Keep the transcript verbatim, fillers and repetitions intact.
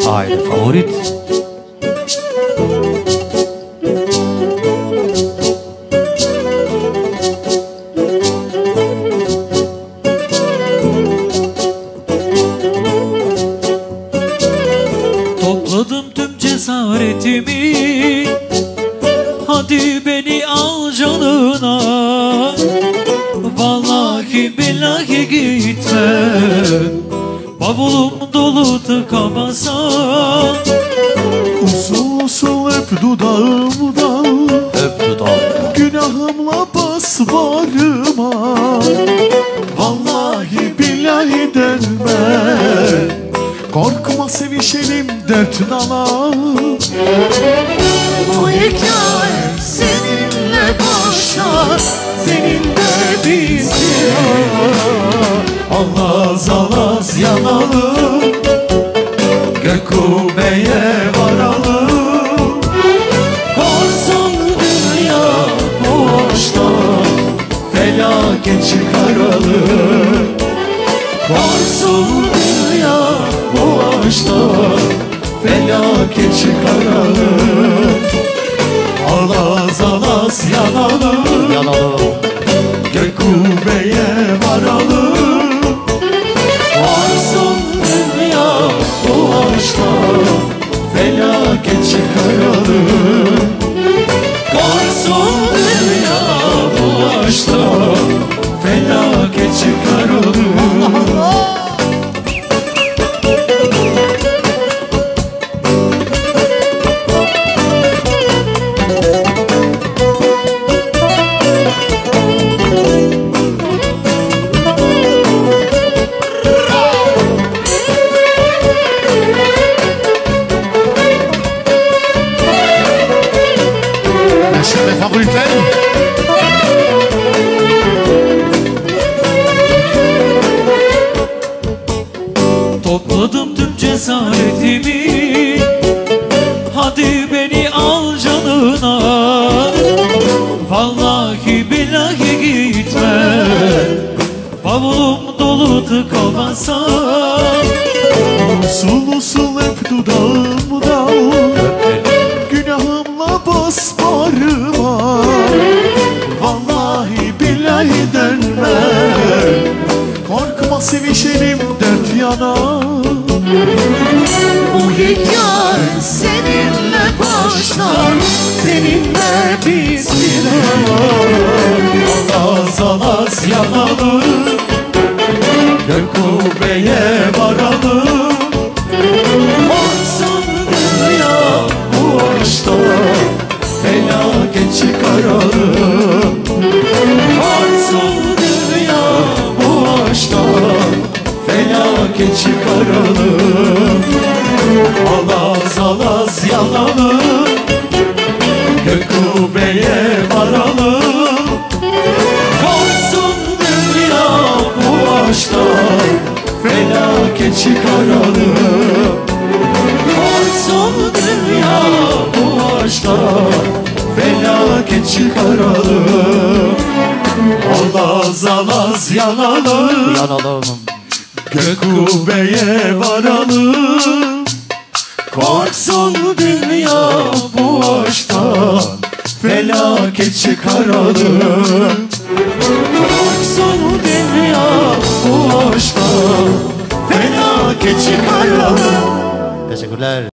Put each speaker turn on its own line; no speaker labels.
Aile favorit.
Topladım tüm cesaretimi, hadi beni al canına. Vallahi billahi gitme, bavulum dolu tıka basa.
Usul usul öp dudağımda,
Öp dudağımda,
günahımla bas bağrıma. Vallahi billahi denme, korkma sevişelim dert nala.
Bu hikaye seninle başlar, seninle biter.
Alaz alaz yanalım, gök kubbeye varalım.
Korsan dünya boştan,
Felaket çıkaralım.
korsan dünya
Boğaçtan felaket çıkaralım. Alaz alaz yanalım,
yanalım.
gök kubbeye varalım.
korsan dünya
Boğaçtan felaket çıkaralım.
korsan dünya
Boğaçtan felaket çıkaralım. Neşe ve favoritler.
Topladım tüm cesaretimi, hadi beni al canına. Vallahi billahi gitme, bavulum dolu tıka basa.
Usul usul öp dudağımda, günahımla bas bağrıma. Vallahi billahi denme, korkma sevişelim dert yana.
Bu hikaye seninle başlar, seninle biter.
Alaz alaz yanalım, gök kubbeye varalım.
Korsan dünya
Boğaçtan felaket çıkaralım.
korsan dünya
Boğaçtan felaket çıkaralım. Alaz alaz yanalım, gök kubbeye varalım.
korsan dünya
Boğaçtan felaket çıkaralım.
korsan dünya
Boğaçtan felaket çıkaralım. Alaz alaz yanalım,
Yanalım.
gök kubbeye varalım.
korsan dünya
Boğaçtan felaket çıkaralım.
korsan dünya
Boğaçtan felaket çıkaralım.
Teşekkürler.